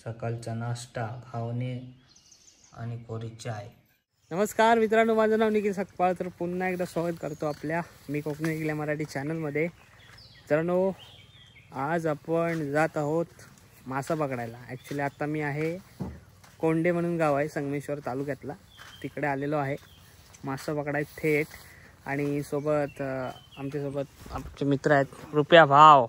सकाळचा नाश्ता, घावणे आणि कोरी चाय. नमस्कार मित्रांनो, माझं नाव निखिल सकपाळ. तर पुन्हा एकदा स्वागत करतो आपल्या मी कोकणी निखिल मराठी चॅनलमध्ये. मित्रांनो, आज आपण जात आहोत मासा पकडायला. ॲक्च्युली आता मी आहे कोंडे म्हणून गाव आहे संगमेश्वर तालुक्यातला, तिकडे आलेलो आहे मासा पकडाय थेट. आणि सोबत आमचे मित्र आहेत रुपया भाव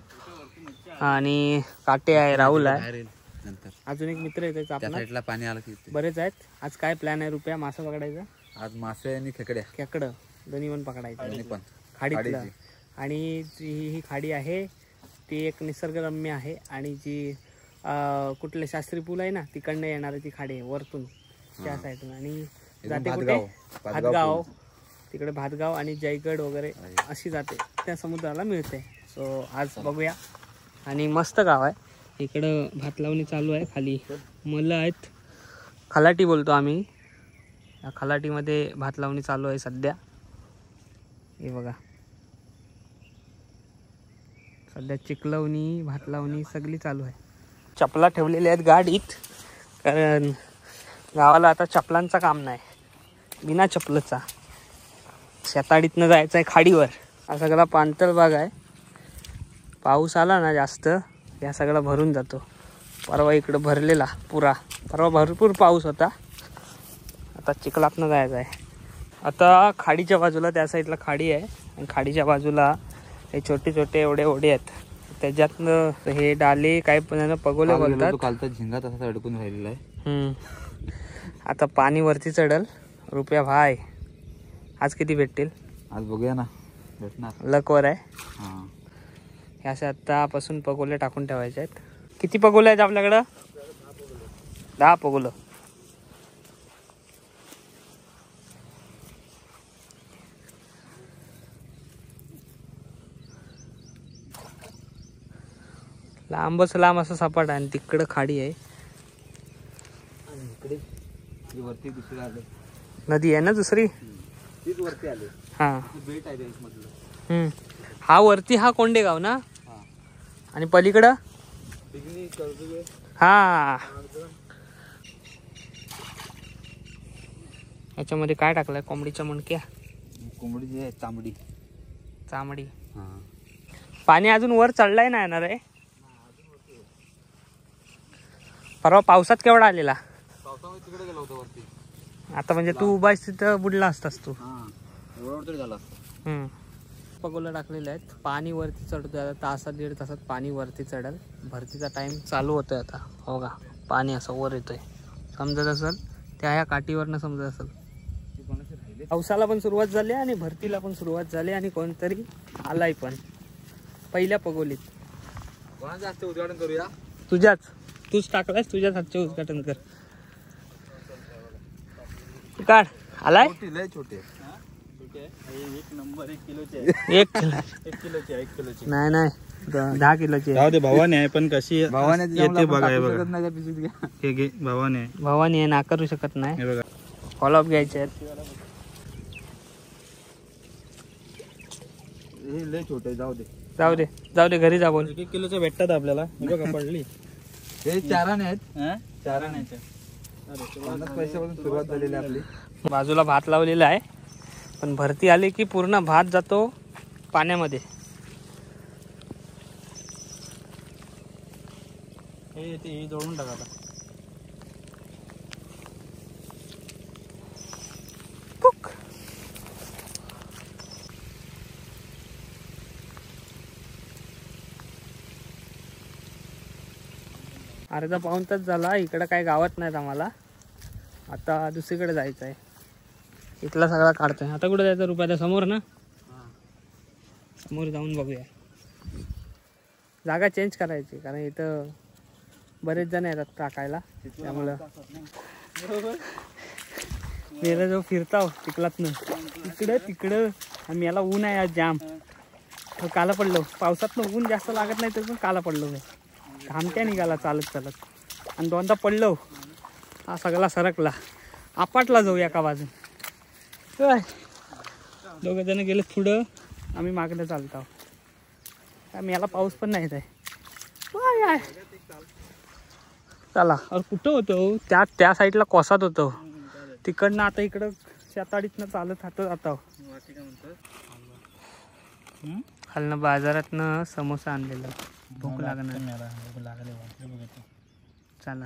आणि काटे आहे, राहुल आहे, अजून एक मित्र आहे त्याचा पाणी आलं की बरेच आहेत. आज काय प्लॅन आहे रुपया मासा पकडायचा? आज मासे आणि खेकडं दोन्ही पण पकडायचं पण खाडीतलं. आणि ही खाडी आहे ती एक निसर्गरम्य आहे आणि जी कुठले शास्त्री पूल आहे ना तिकडनं येणार ती खाडी आहे वरतून त्या साईडून. आणि जाते कुठे? भातगाव, तिकडे भातगाव आणि जयगड वगैरे अशी जाते, त्या समुद्राला मिळते. सो आज बघूया. आणि मस्त गाव आहे, इकडं भात लावणी चालू आहे. खाली मलं आहेत, खलाटी बोलतो आम्ही. या खलाटीमध्ये भात लावणी चालू आहे सध्या. हे बघा, सध्या चिकलवणी, भात लावणी सगळी चालू आहे. चपला ठेवलेल्या आहेत गाडीत, कारण गावाला आता चपलांचा काम नाही, बिना चपलचा शेताडीतनं जायचं आहे खाडीवर. हा सगळा पाणथळ भाग आहे, पाऊस आला ना जास्त या सगळा भरून जातो. परवा इकडं भरलेला पुरा, परवा भरपूर पाऊस होता. आता चिखलातनं जायचं आहे. आता खाडीच्या बाजूला त्या साईडला खाडी आहे आणि खाडीच्या बाजूला हे छोटे छोटे एवढे ओढे आहेत, त्याच्यातनं हे डाले काय पण पगोले बोलतात. कालचा झिंगा तसा अडकून राहिलेला आहे. आता पाणी वरती चढल. रुपया भाई आज किती भेटतील? आज बघूया ना, भेटणार. लकवर आहे. हां, हे असे आत्तापासून पगोले टाकून ठेवायचे आहेत. किती पगोले आहेत आपल्याकडं? 10 पगोलं. लांबच लांब असं सपाट आहे आणि तिकडं खाडी आहे. वरती दुसरी आले, नदी आहे ना दुसरी, तीच वरती आले. हा बेट आहे मधलं. हा वरती हा कोंडेगाव ना, आणि पलीकडं हा. याच्यामध्ये काय टाकलंय? कोंबडीच्या मणक्या, कोंबडी आहे, चामडी. पाणी अजून वर चढलाय ना, येणार आहे. परवा पावसात केवढा आलेला? पावसामध्ये तिकडे गेलो होतो वरती. आता म्हणजे तू उभा तिथं बुडला असतास तू. झाला. पगोला टाकलेले आहेत. पाणी वरती चढतोय आता, तासात 1.5 तासात पाणी वरती चढल. भरतीचा टाइम चालू होतोय आता. हो का, पाणी असं वर येतोय, समजत असेल त्या ह्या काठीवरनं समजत असेल. पावसाला पण सुरुवात झाली आणि भरतीला पण सुरुवात झाली आणि कोणतरी आलाय पण पहिल्या पगोलीत. कोणाचं हातचं उद्घाटन करूया? तूच टाकलायस, तुझ्याच हातचे उद्घाटन कर. काढ, आलाय. छोटे एक किलोची नाही 10 किलोची. जाऊ दे, भवानी आहे पण कशी भावाने येते बघा. हे बघा, बघा, हे घे, भवानी आहे. भावानी आहे, नाकारू शकत नाही. हे बघा, फॉलोअप घ्यायचे आहेत. हे लय छोटे. जाऊ दे घरी जा. बोल. 1 किलोचे भेटतात आपल्याला. हे बघा, पडली. हे चाराने आहेत. चाराण्याचे पैशापासून सुरुवात झालेली आपली. बाजूला भात लावलेला आहे, पण भरती आली की पूर्ण भात जातो पाण्यामध्ये. हे जोडून टाका आता. अर्धा पाऊण तास झाला, इकडं काय गावात नाहीत आम्हाला. आता दुसरीकडे जायचं आहे. इथला सगळा काढतोय. आता कुठे जायचं? रुपयाला समोर ना, समोर जाऊन बघूया. जागा चेंज करायची, कारण इथं बरेच जण येतात टाकायला, त्यामुळं वेळेला जो फिरताव चिखलातनं तिकडं आम्ही याला ऊन आहे आज जाम. काला पडलो पावसातनं, ऊन जास्त लागत नाही तर पण काला पडलो. घामट्या निघाला चालत आणि 2दा पडलो. हा सगळा सरकला. आपटला जाऊ एका बाजून. दोघं जण गेले पुढं, आम्ही मागणं चालतो. आम्ही याला पाऊस पण नाही येत आहे. चला और कुठं होतो त्या साईडला कोसात होतो तिकडनं आता इकडं शेताडीतनं चालत आता खालनं बाजारातनं समोसा आणलेला भूक लागणार चला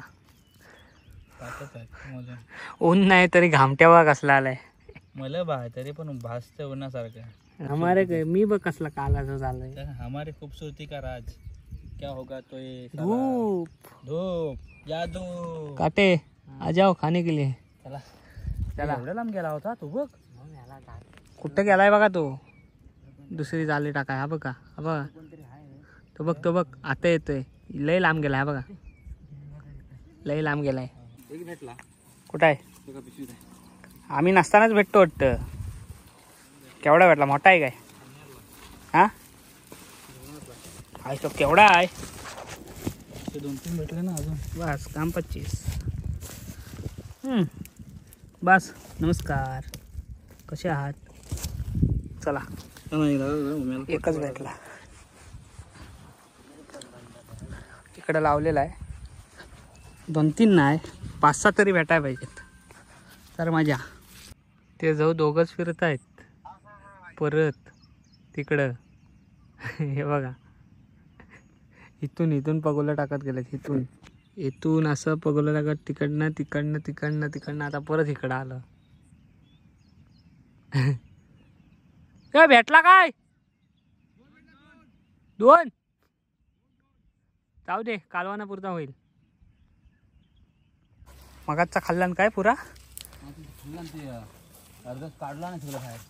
ऊन नाही तरी घामट्यावा कसला आलाय मला बाय तरी पण भासते उन्हासारखं हमारे मी बघ कसला कालाचं झालंय हमारी खूबसूरती का राज क्या होगा तो ये धूप धूप जादू काटे आ जाओ खाने के लिए चला चला एवढ्या लांब गेला होता तू बघ कुठं गेलाय बघा तो दुसरी जाली टाकाय हा बघा तो बघ आता येतोय लय लांब गेलाय हा बघा लय लांब गेलाय भेटला कुठं आहे आम्ही नसतानाच भेटतो वाटतं केवढा भेटला मोठा आहे काय हा आहे तो केवढा आहे 2-3 भेटले ना अजून बस काम 25 बस नमस्कार कसे आहात चला एकच भेटला इकडं लावलेला आहे 2-3 नाही 5-6 तरी भेटायला पाहिजेत तर मजा ते जाऊ दोघंच फिरत आहेत परत तिकडं हे बघा इथून पगोला टाकत गेलेत इथून असं पगोला टाकत तिकडनं आता परत इकडं आलं काय भेटला काय 2 जाऊ दे कालवाना पुरता होईल मगाचा खाल्ला काय पुरा अर्धा काढला ना सगळं बाहेर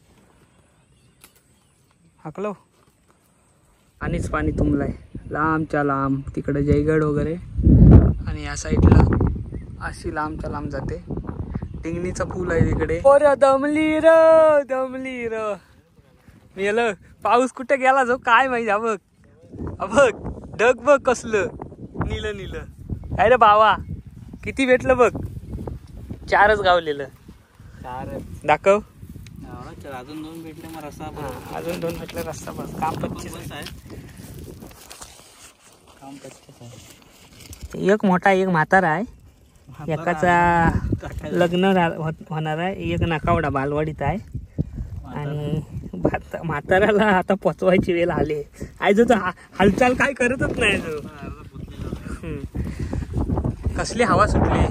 हाकलो आणिच पाणी तुंबलाय लांबच्या लांब तिकडे जयगड वगैरे आणि या साईडला अशी लांबच्या लांब जाते टिंगणीचं फूल आहे तिकडे दमली र मेलं पाऊस कुठे गेला जो काय माहिती बघ ढग बघ कसलं नीलं काय रे बावा किती भेटलं बघ 4च गावलेलं 4 दाखव अजून 2 भेटले मग रस्ता अजून 2 भेटले रस्ता बस काम 25 आहे काम 25 आहे एक मोठा एक म्हातारा आहे एकाचा लग्न होणार आहे एक नाकावडा बालवाडीत आहे आणि म्हाताऱ्याला आता पोचवायची वेळ आली आहे जो हालचाल काय करतच नाही जो कसली हवा सुटली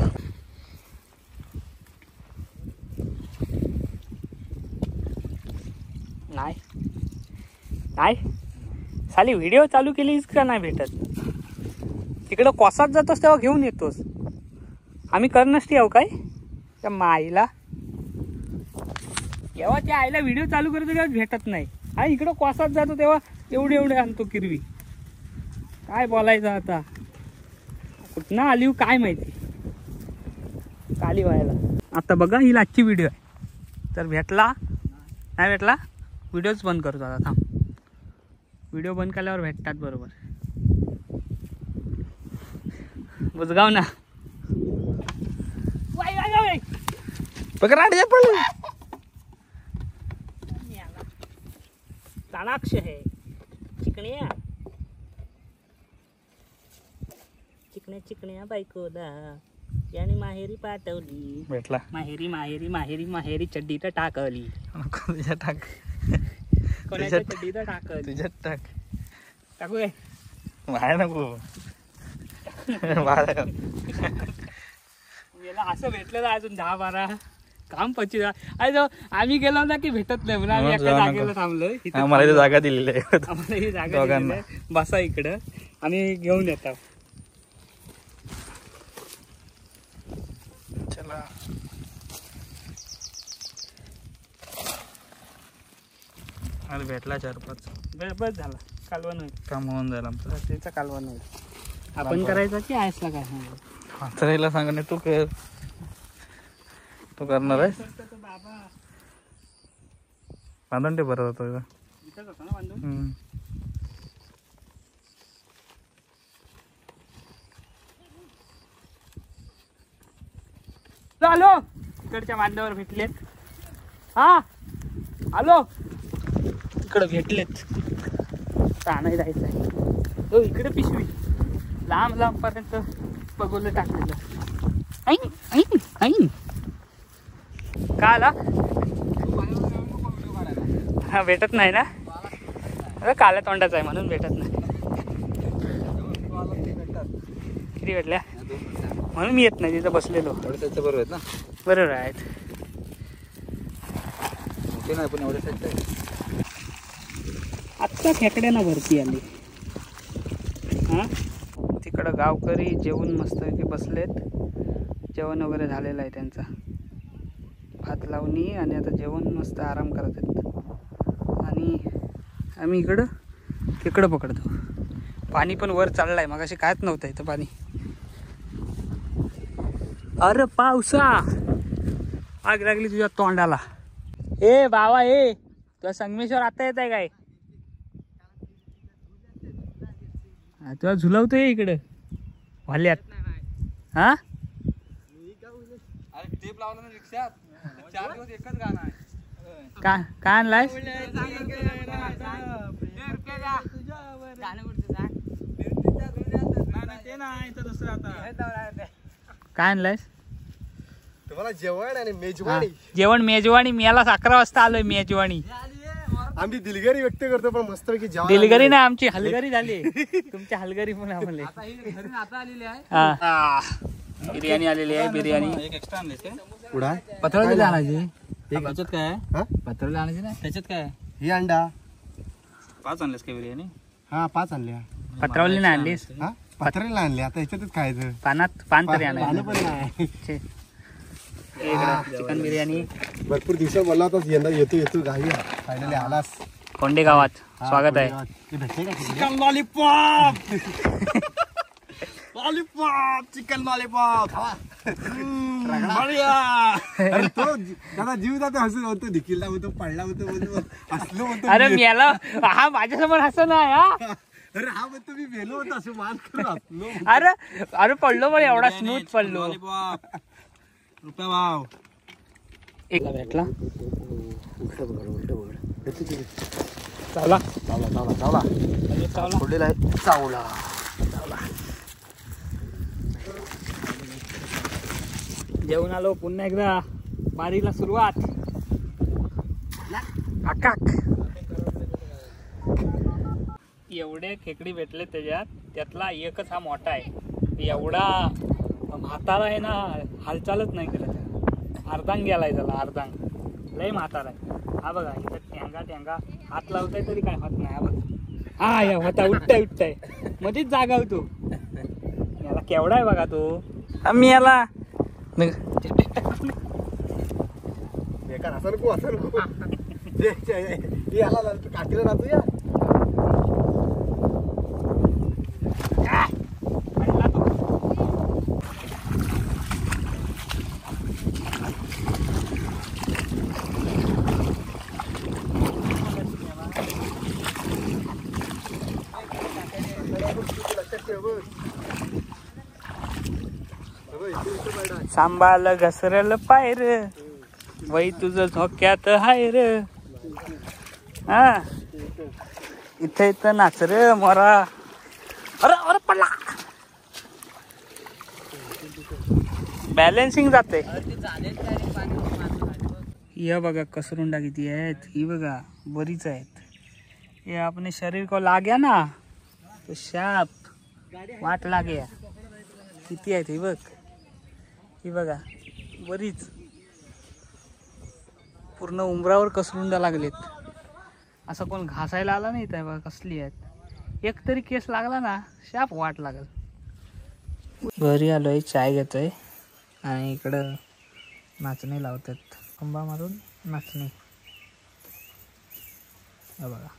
नाही साली व्हिडिओ चालू केलीस का नाही भेटत तिकडं कोसात जातोस तेव्हा घेऊन येतोस आम्ही करनसती आहो काय त्या माईला जेव्हा त्या आईला व्हिडिओ चालू करतो तेव्हा भेटत नाही हा इकडं कोसात जातो तेव्हा एवढे आणतो किरवी काय बोलायचं आता कुठनं आली काय माहिती काली व्हायला आता बघा ही आजची व्हिडिओ आहे तर भेटला नाही भेटला व्हिडिओच बंद करतो आता थांब व्हिडिओ बंद केल्यावर भेटतात बरोबर बुजगाव ना चाणाक्ष है चिकण्या बायकोला याने माहेरी पाठवली भेटला माहेरी चड्डी तर टाकली तुझ्या टाक कोणाच्या चड्डी तर टाकली तुझ्यात टाक टाकू बाहेर नको याला असं भेटलं ना अजून 10-12 काम 25 आम्ही गेलो ना की भेटत नाही म्हणून आम्ही एका जागेला थांबलोय आम्हाला इथे जागा दिलेली आहे आम्हाला ही जागा दिलेली आहे. बसा इकडं आणि घेऊन येतात चला अरे भेटला 4-5 बस झाला कालवण होईल काम होऊन जाईल आमचं त्याचा कालवण होईल आपण करायचं की आयसला काय म्हातारीला सांगणे तू कर तू करणार आहे बांधून ते बरं होतं इथंच होतं ना बांधून आलो इकडच्या बांधावर भेटलेत हा आलो इकडं भेटलेत आणाय जायचं आहे तो इकडे पिशवी लांब पर्यंत पगोलं टाकलेलं. ऐन ऐन ऐन का आला? हा भेटत नाही ना, अरे काल्या तोंडाचा आहे म्हणून भेटत नाही. किती भेटल्या म्हणून मी येत नाही, तिथं बसलेलो. बरोबर आहेत ना, बरोबर आहेत. मोठे नाही पण एवढे साईज आहे. आत्ता खेकड्यांना भरती आली. हां तिकडं गावकरी जेवून मस्तपैकी बसलेत. जेवण वगैरे झालेलं आहे त्यांचा. भात लावणी आणि आता जेवण मस्त आराम करत आहेत. आणि आम्ही इकडं पकडतो. पाणी पण वर चाललं आहे, मग अशी कायच नव्हतं इथं पाणी. अरे पावसा आग लागली तुझ्या तोंडाला. ए बाबा ए, तुझा संगमेश्वर आता येत आहे काय? तुला झुलवतोय इकडं वाल्यात. हा अरे टेप लावला ना रिक्षात, 4 दिवस एकच गाणं आहे. काय आणलाय? काय आणलायस? तुम्हाला जेवण आणि मेजवानी. जेवण मेजवानी. मी याला 11 वाजता आलोय. मेजवानी आम्ही दिलगिरी व्यक्त करतो, पण मस्तपैकी जेवण. दिलगरी नाही, आमची हलगरी झाली. तुमची हलगरी पण आम्हाला. आता आलेली आहे. हा बिर्याणी आलेली आहे. बिर्याणी एक एक्स्ट्रा आणले ते पुढा पत्रावळी आणायची. एक त्याच्यात काय आहे? पत्रावळी आणायची ना, त्याच्यात काय आहे? ही अंडा. 5 आणलेस का बिर्याणी? हा 5 आणल्या. पत्रावली नाही आणलीस? हा पत्रेला आणले. आता याच्यातच खायचं. पान तरी पाणी आणायचं. पण नाही. चिकन बिर्याणी. भरपूर दिवसा बोलला होतास यंदा येतो गावी. फायनली आलास. कोंडे गावात स्वागत आहे. ते भेटते का? Chicken lollipop. Lollipop, chicken lollipop. अरे तो त्याला जीव जातो हसून होतो. दिकीला होतो, पडला होतो, हसलो होतो. अरे मी याला हा माझ्यासमोर हसं नाही. हा अरे हा म्हणतो मी वेलो होतो असं मान करून हसलो. अरे पडलो पण एवढा स्मूथ पडलो. रुपया भाव एक भेटला. चावला फोडलेला आहे. चावला. जेवण आलो. पुन्हा एकदा बारीला सुरुवात. आकाक एवढे खेकडी भेटले त्यातला एकच हा मोठा आहे. एवढा म्हातारा आहे ना, हालचालच नाही करत. अर्धांग गेलाय त्याला, अर्धांग लय म्हातारा आहे. हा बघा इथं टँगा हात लावताय तरी काय होत नाही. हा बघा, हा या होता उठताय मध्येच जागा होतो. याला केवढा आहे बघा तो. मी याला बेकार असं नको. याला काकीला राहतो या. सांभाळ घसरल पायर वही तुझं झोक्यात हाय र. हा इथं नाच रे मोरा. अरे पडला. बॅलेन्सिंग जाते. हे बघा कसरुंडा किती आहेत. ही बघा बरीच आहेत. हे आपले शरीर को लाग्या ना तो शाप वाट लाग्या. किती आहेत ही बघ. ही बघा बरीच पूर्ण उंबरावर कसरुंडा लागलेत. असं कोण घासायला आला नाही तर बघा कसली आहेत. एक तरी केस लागला ना शाप वाट लागल. घरी आलोय, चाय घेतोय आणि इकडं नाचणी लावतात. खंबा मारून नाचणी. हे बघा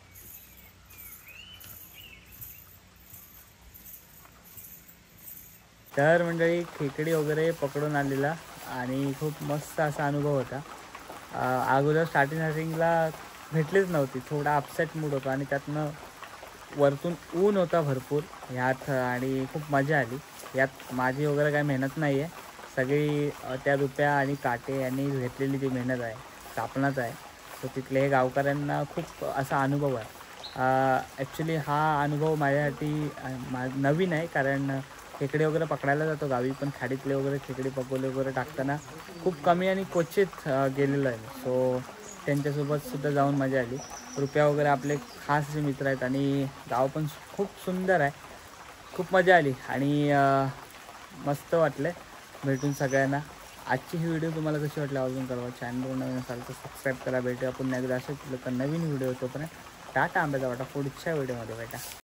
तर मंडळी खेकडी वगैरे पकडून आलेला आणि खूप मस्त असा अनुभव होता. अगोदर स्टार्टिंगला भेटलीच नव्हती. थोडा अपसेट मूड होता आणि त्यातनं वरतून ऊन होता भरपूर ह्यात आणि खूप मजा आली. यात माझी वगैरे काही मेहनत नाही आहे. सगळी त्या रुपया आणि काटे यांनी घेतलेली जी मेहनत आहे कापणाच आहे. तर तिथले हे गावकऱ्यांना खूप असा अनुभव आहे. ॲक्च्युली हा अनुभव माझ्यासाठी नवीन आहे कारण खेकडे वगैरे पकडायला जातो गावी, पण खाडीतले वगैरे खेकडे पकोले वगैरे टाकताना खूप कमी आणि क्वचित गेलेलो आहे. सो त्यांच्यासोबत सुद्धा जाऊन मजा आली. रुपया वगैरे आपले खास असे मित्र आहेत आणि गाव पण खूप सुंदर आहे. खूप मजा आली आणि मस्त वाटलं भेटून सगळ्यांना. आजची ही व्हिडिओ तुम्हाला कशी वाटली आवर्जून कळवा. चॅनलवर नवीन असाल तर सबस्क्राईब करा. भेटूया आपण एकदा असं तर नवीन व्हिडिओ होतो पण टाटा. आंब्याचा वाटा पुढच्या व्हिडिओमध्ये भेटा.